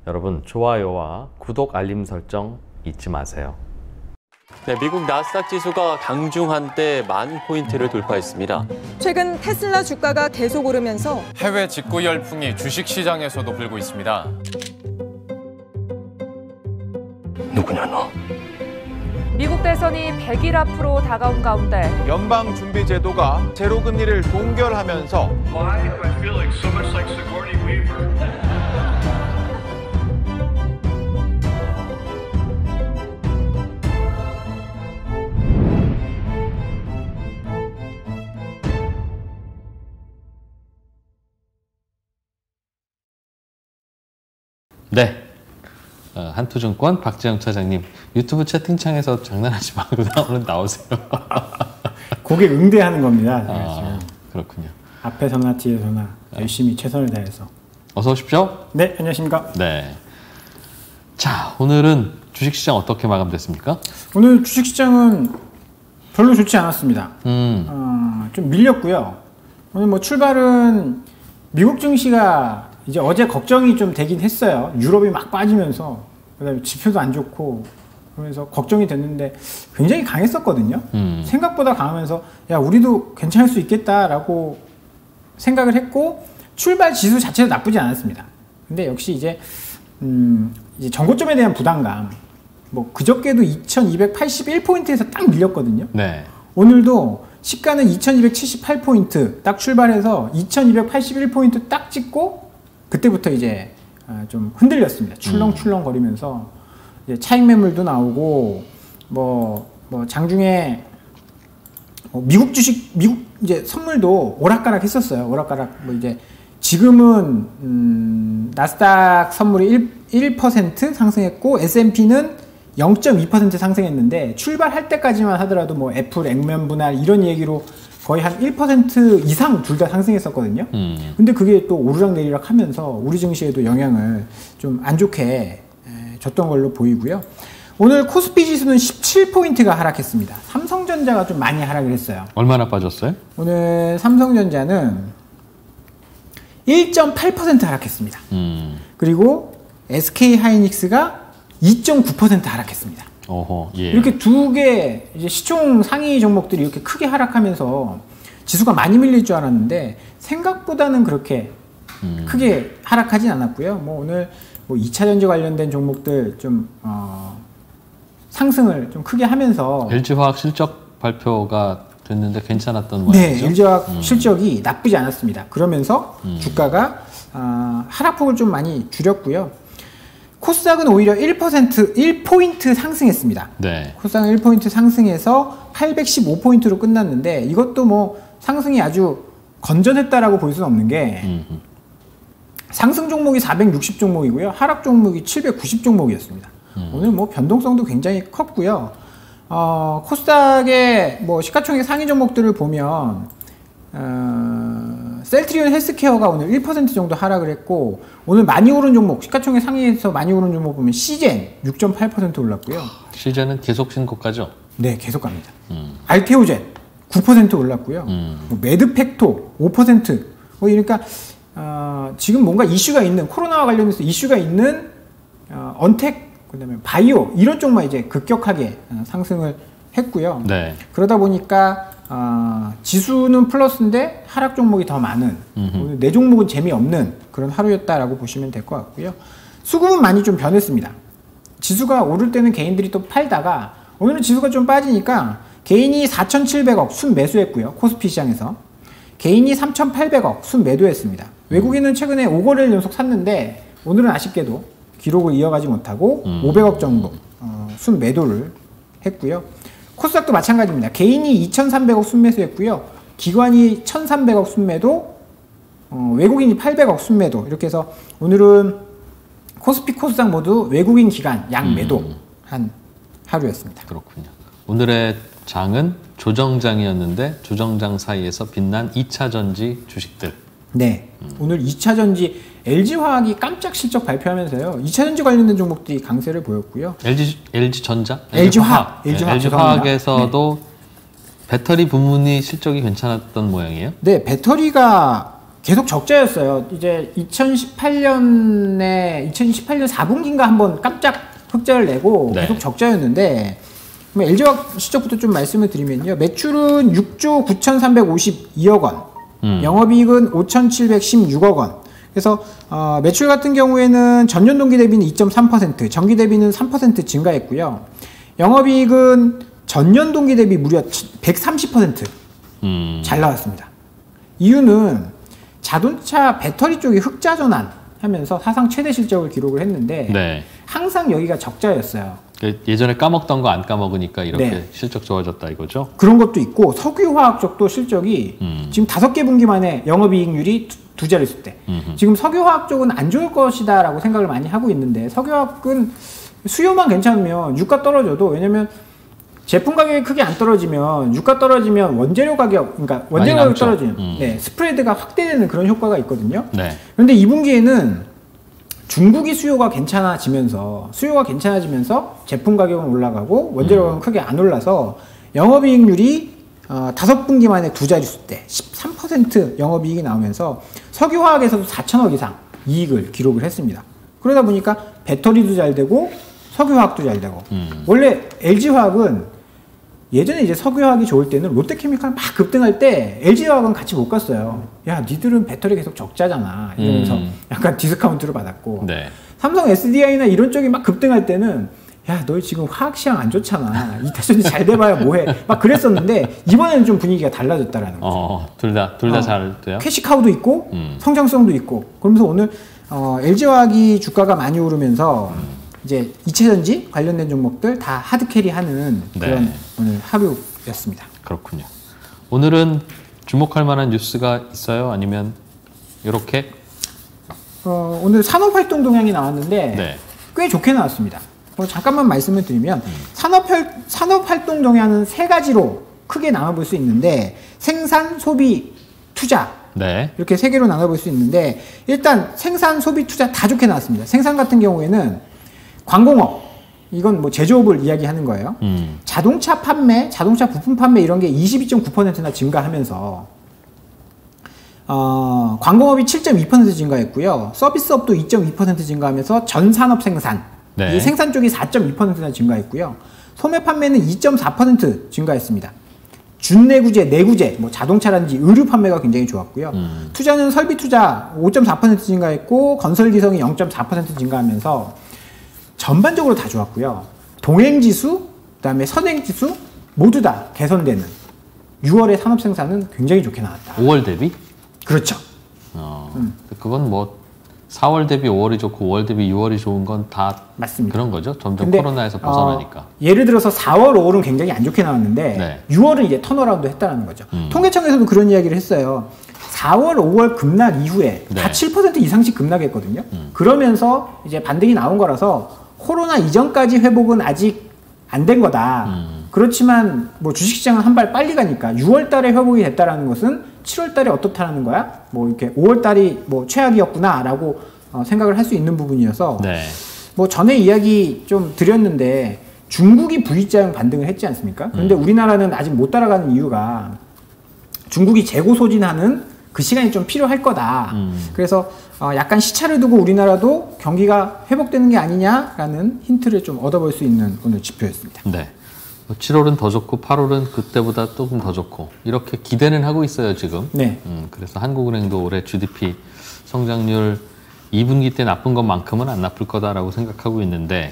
여러분 좋아요와 구독 알림 설정 잊지 마세요. 네, 미국 나스닥 지수가 강중 한때 10,000포인트를 돌파했습니다. 최근 테슬라 주가가 계속 오르면서 해외 직구 열풍이 주식시장에서도 불고 있습니다. 누구냐 너? 미국 대선이 100일 앞으로 다가온 가운데 연방준비제도가 제로금리를 동결하면서 네, 한투증권 박지영 차장님, 유튜브 채팅창에서 장난하지 말고 오늘 나오세요. 그게 응대하는 겁니다. 그렇군요. 앞에서나 뒤에서나 열심히 최선을 다해서. 어서 오십시오. 네, 안녕하십니까. 네. 자, 오늘은 주식시장 어떻게 마감됐습니까? 오늘 주식시장은 별로 좋지 않았습니다. 좀 밀렸고요. 오늘 뭐 출발은 미국 증시가 이제 어제 걱정이 좀 되긴 했어요. 유럽이 막 빠지면서, 그다음에 지표도 안 좋고, 그러면서 걱정이 됐는데 굉장히 강했었거든요. 생각보다 강하면서 야, 우리도 괜찮을 수 있겠다라고 생각을 했고, 출발 지수 자체도 나쁘지 않았습니다. 근데 역시 이제 전고점에 대한 부담감, 뭐 그저께도 2281포인트에서 딱 밀렸거든요. 네. 오늘도 시가는 2278포인트 딱 출발해서 2281포인트 딱 찍고 그때부터 이제 좀 흔들렸습니다. 출렁출렁 거리면서 이제 차익 매물도 나오고 뭐 장중에 미국 주식, 미국 이제 선물도 오락가락 했었어요. 오락가락. 뭐 이제 지금은 나스닥 선물이 1% 상승했고 S&P는 0.2% 상승했는데 출발할 때까지만 하더라도 뭐 애플 액면 분할 이런 얘기로 거의 한 1% 이상 둘 다 상승했었거든요. 근데 그게 또 오르락내리락 하면서 우리 증시에도 영향을 좀 안 좋게 줬던 걸로 보이고요. 오늘 코스피 지수는 17포인트가 하락했습니다. 삼성전자가 좀 많이 하락을 했어요. 얼마나 빠졌어요? 오늘 삼성전자는 1.8% 하락했습니다. 그리고 SK하이닉스가 2.9% 하락했습니다. 어허, 예. 이렇게 두 개 이제 시총 상위 종목들이 이렇게 크게 하락하면서 지수가 많이 밀릴 줄 알았는데 생각보다는 그렇게 크게 하락하진 않았고요. 뭐 오늘 뭐 2차전지 관련된 종목들 좀 상승을 좀 크게 하면서 LG화학 실적 발표가 됐는데 괜찮았던 모양이죠? 네, LG화학 실적이 나쁘지 않았습니다. 그러면서 주가가 하락폭을 좀 많이 줄였고요. 코스닥은 오히려 1포인트 상승했습니다. 네. 코스닥은 1포인트 상승해서 815포인트로 끝났는데 이것도 뭐 상승이 아주 건전했다라고 볼 수는 없는 게 상승 종목이 460 종목이고요. 하락 종목이 790 종목이었습니다. 오늘 뭐 변동성도 굉장히 컸고요. 코스닥의 뭐 시가총액 상위 종목들을 보면 셀트리온 헬스케어가 오늘 1% 정도 하락을 했고 오늘 많이 오른 종목, 시가총액 상위에서 많이 오른 종목 보면 시젠 6.8% 올랐고요. 시젠은 계속 신고가죠? 네, 계속 갑니다. 알테오젠 9% 올랐고요. 뭐 매드팩토 5%. 뭐 그러니까 지금 뭔가 이슈가 있는, 코로나와 관련해서 이슈가 있는 언택, 그다음에 바이오 이런 쪽만 이제 급격하게 상승을 했고요. 네. 그러다 보니까 지수는 플러스인데 하락 종목이 더 많은, 오늘 네 종목은 재미없는 그런 하루였다라고 보시면 될 것 같고요. 수급은 많이 좀 변했습니다. 지수가 오를 때는 개인들이 또 팔다가 오늘은 지수가 좀 빠지니까 개인이 4,700억 순매수했고요. 코스피 시장에서 개인이 3,800억 순매도했습니다. 외국인은 최근에 5거래를 연속 샀는데 오늘은 아쉽게도 기록을 이어가지 못하고 500억 정도 순매도를 했고요. 코스닥도 마찬가지입니다. 개인이 2,300억 순매수했고요. 기관이 1,300억 순매도, 외국인이 800억 순매도. 이렇게 해서 오늘은 코스피, 코스닥 모두 외국인 기관 양매도 한 하루였습니다. 그렇군요. 오늘의 장은 조정장이었는데 조정장 사이에서 빛난 2차전지 주식들. 네. 오늘 2차전지 LG화학이 깜짝 실적 발표하면서요. 2차전지 관련된 종목들이 강세를 보였고요. LG전자? LG화학. 네, LG화학. LG화학에서도 네. 배터리 부문이 실적이 괜찮았던 모양이에요? 네. 배터리가 계속 적자였어요. 이제 2018년 4분기인가 한번 깜짝 흑자를 내고 네. 계속 적자였는데, LG화학 실적부터 좀 말씀을 드리면요. 매출은 6조 9,352억 원, 영업이익은 5,716억 원. 그래서 매출 같은 경우에는 전년 동기 대비는 2.3%, 전기 대비는 3% 증가했고요. 영업이익은 전년 동기 대비 무려 130% 잘 나왔습니다. 이유는 자동차 배터리 쪽이 흑자 전환하면서 사상 최대 실적을 기록을 했는데 네. 항상 여기가 적자였어요. 예전에 까먹던 거 안 까먹으니까 이렇게 네. 실적 좋아졌다 이거죠? 그런 것도 있고 석유화학 쪽도 실적이 지금 5개 분기 만에 영업이익률이 두 자릿수대. 지금 석유화학 쪽은 안 좋을 것이다라고 생각을 많이 하고 있는데, 석유화학은 수요만 괜찮으면 유가 떨어져도, 왜냐면 제품 가격이 크게 안 떨어지면 유가 떨어지면 원재료 가격, 그러니까 원재료 가격 떨어지면 네, 스프레드가 확대되는 그런 효과가 있거든요. 네. 그런데 2분기에는 중국이 수요가 괜찮아지면서 제품 가격은 올라가고 원재료 가격은 크게 안 올라서 영업이익률이 5분기 만에 두 자릿수대 13% 영업이익이 나오면서 석유화학에서도 4천억 이상 이익을 기록을 했습니다. 그러다 보니까 배터리도 잘 되고 석유화학도 잘 되고, 원래 LG화학은 예전에 이제 석유화학이 좋을 때는 롯데케미칼 막 급등할 때 LG화학은 같이 못 갔어요. 야, 니들은 배터리 계속 적자잖아 이러면서 약간 디스카운트를 받았고, 네. 삼성 SDI나 이런 쪽이 막 급등할 때는 야, 너 지금 화학 시장 안 좋잖아, 이태전지 잘 돼봐야 뭐해, 막 그랬었는데 이번에는 좀 분위기가 달라졌다라는 거죠. 둘 다 잘 돼요? 캐시카우도 있고 성장성도 있고, 그러면서 오늘 LG화학이 주가가 많이 오르면서 이제 이체전지 관련된 종목들 다 하드캐리하는 그런 네. 오늘 하루였습니다. 그렇군요. 오늘은 주목할 만한 뉴스가 있어요? 아니면 이렇게? 오늘 산업활동 동향이 나왔는데 네. 꽤 좋게 나왔습니다. 잠깐만 말씀을 드리면 산업활동 동향은 세 가지로 크게 나눠볼 수 있는데, 생산, 소비, 투자, 네. 이렇게 세 개로 나눠볼 수 있는데, 일단 생산, 소비, 투자 다 좋게 나왔습니다. 생산 같은 경우에는 광공업, 이건 뭐 제조업을 이야기하는 거예요. 자동차 판매, 자동차 부품 판매 이런 게 22.9%나 증가하면서 광공업이 7.2% 증가했고요. 서비스업도 2.2% 증가하면서 전 산업 생산, 네. 이 생산 쪽이 4.2%나 증가했고요. 소매 판매는 2.4% 증가했습니다. 준내구재, 내구재, 뭐 자동차라든지 의류 판매가 굉장히 좋았고요. 투자는 설비 투자 5.4% 증가했고, 건설 기성이 0.4% 증가하면서 전반적으로 다 좋았고요. 동행지수, 그다음에 선행지수 모두 다 개선되는 6월의 산업 생산은 굉장히 좋게 나왔다. 5월 대비? 그렇죠. 그건 뭐 4월 대비 5월이 좋고 5월 대비 6월이 좋은 건 다 맞습니다. 그런 거죠. 점점 근데, 코로나에서 벗어나니까. 예를 들어서 4월, 5월은 굉장히 안 좋게 나왔는데 네. 6월은 이제 턴어라운드 했다는 거죠. 통계청에서도 그런 이야기를 했어요. 4월, 5월 급락 이후에 다 네. 7% 이상씩 급락했거든요. 그러면서 이제 반등이 나온 거라서 코로나 이전까지 회복은 아직 안 된 거다. 그렇지만 뭐 주식시장은 한 발 빨리 가니까 6월 달에 회복이 됐다라는 것은 7월 달에 어떻다라는 거야? 뭐 이렇게 5월 달이 뭐 최악이었구나라고 생각을 할 수 있는 부분이어서 네. 뭐 전에 이야기 좀 드렸는데 중국이 V자형 반등을 했지 않습니까? 그런데 우리나라는 아직 못 따라가는 이유가 중국이 재고 소진하는 그 시간이 좀 필요할 거다. 그래서 약간 시차를 두고 우리나라도 경기가 회복되는 게 아니냐라는 힌트를 좀 얻어볼 수 있는 오늘 지표였습니다. 네. 7월은 더 좋고 8월은 그때보다 조금 더 좋고 이렇게 기대는 하고 있어요 지금. 네. 그래서 한국은행도 올해 GDP 성장률 2분기 때 나쁜 것만큼은 안 나쁠 거다라고 생각하고 있는데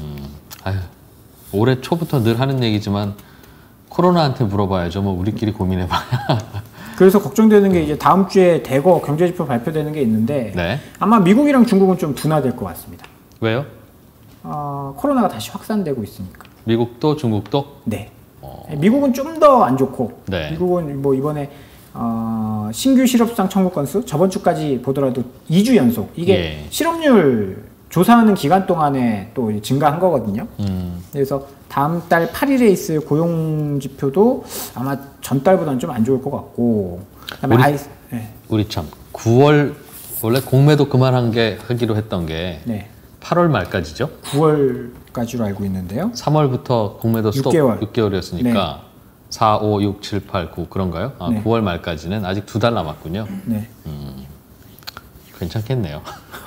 올해 초부터 늘 하는 얘기지만 코로나한테 물어봐야죠. 뭐 우리끼리 고민해봐야. 그래서 걱정되는 게 이제 다음 주에 대거 경제지표 발표되는 게 있는데 네. 아마 미국이랑 중국은 좀 둔화될 것 같습니다. 왜요? 코로나가 다시 확산되고 있으니까. 미국도 중국도? 네. 미국은 좀 더 안 좋고 네. 미국은 뭐 이번에 신규 실업수당 청구 건수 저번 주까지 보더라도 2주 연속 이게 예. 실업률 조사하는 기간 동안에 또 증가한 거거든요. 그래서 다음 달 8일에 있을 고용 지표도 아마 전달보다는 좀 안 좋을 것 같고. 그다음에 네. 우리 참 9월 원래 공매도 그만한 게 하기로 했던 게 네. 8월 말까지죠? 9월까지로 알고 있는데요. 3월부터 공매도 스톱 6개월이었으니까 네. 4, 5, 6, 7, 8, 9 그런가요? 네. 9월 말까지는 아직 2달 남았군요. 네. 괜찮겠네요.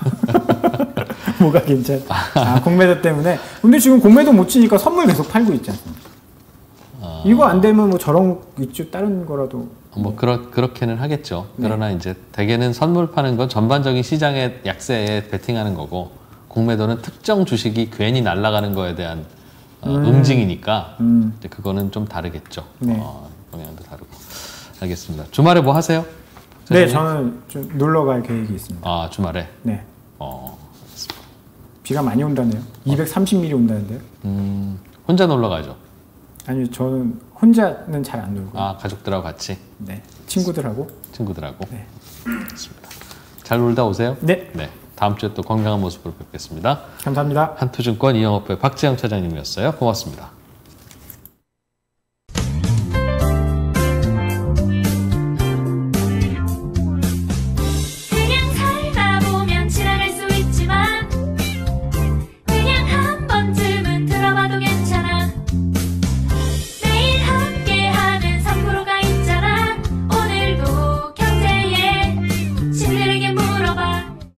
뭐가 괜찮아? 아, 공매도 때문에. 근데 지금 공매도 못 치니까 선물 계속 팔고 있지 않습니까? 이거 안 되면 뭐 저런 있죠. 다른 거라도. 뭐 그렇게는 하겠죠. 그러나 이제 대개는 선물 파는 건 전반적인 시장의 약세에 베팅하는 거고, 공매도는 특정 주식이 괜히 날아가는 거에 대한 응징이니까 이제 그거는 좀 다르겠죠. 네. 방향도 다르고. 알겠습니다. 주말에 뭐 하세요? 네, 저는 좀 놀러 갈 계획이 있습니다. 아, 주말에? 네. 알겠습니다. 비가 많이 온다네요. 230mm 온다는데요. 혼자 놀러 가죠? 아니요, 저는 혼자는 잘 안 놀고. 아, 가족들하고 같이? 네. 친구들하고. 네. 알겠습니다. 잘 놀다 오세요. 네. 다음 주에 또 건강한 모습으로 뵙겠습니다. 감사합니다. 한투증권 이영업부의 박지영 차장님이었어요. 고맙습니다.